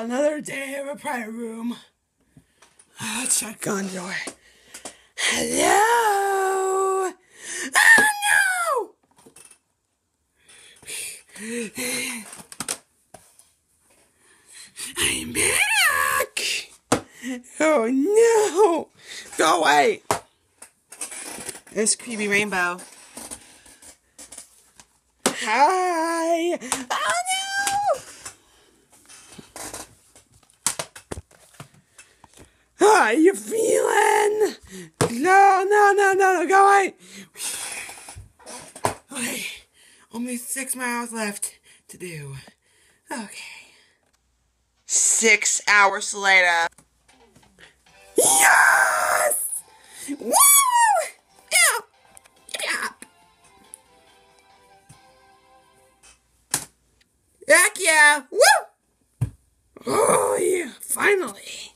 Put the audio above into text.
Another day of a prayer room. Shotgun door. Hello? Oh no! I'm back! Oh no! Go away! This creepy rainbow. Hi! Oh no! How are you feeling? No, go away! Okay, only 6 miles left to do. Okay. 6 hours later. Yes! Woo! Yeah! Yeah! Heck yeah! Woo! Oh yeah, finally!